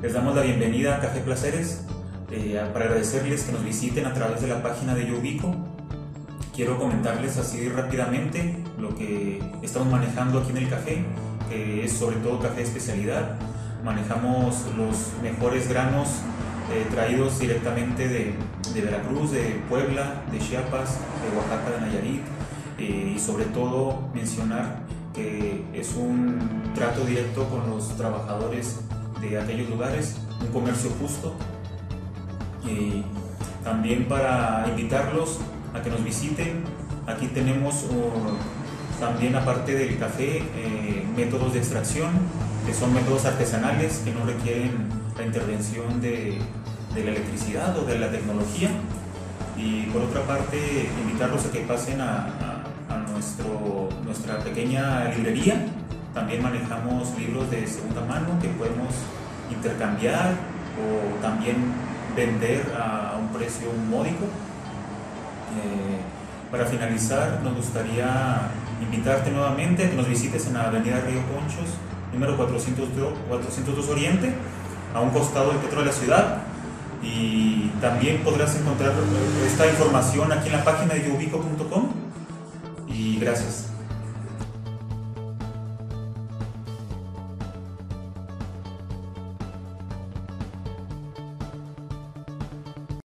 Les damos la bienvenida a Café Placeres, para agradecerles que nos visiten a través de la página de Yo Ubico. Quiero comentarles así rápidamente lo que estamos manejando aquí en el café, que es sobre todo café de especialidad. Manejamos los mejores granos traídos directamente de Veracruz, de Puebla, de Chiapas, de Oaxaca, de Nayarit, y sobre todo mencionar que es un trato directo con los trabajadores de aquellos lugares, un comercio justo. Y también para invitarlos a que nos visiten, aquí tenemos también, aparte del café, métodos de extracción, que son métodos artesanales que no requieren la intervención de la electricidad o de la tecnología. Y por otra parte, invitarlos a que pasen a nuestra pequeña librería. También manejamos libros de segunda mano que podemos intercambiar o también vender a un precio módico. Para finalizar, nos gustaría invitarte nuevamente a que nos visites en la avenida Río Conchos, número 402 Oriente, a un costado del Teatro de la Ciudad. Y también podrás encontrar esta información aquí en la página de youbico.com. Y gracias.